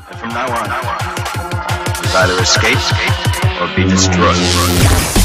And from now on, you either escape or be destroyed.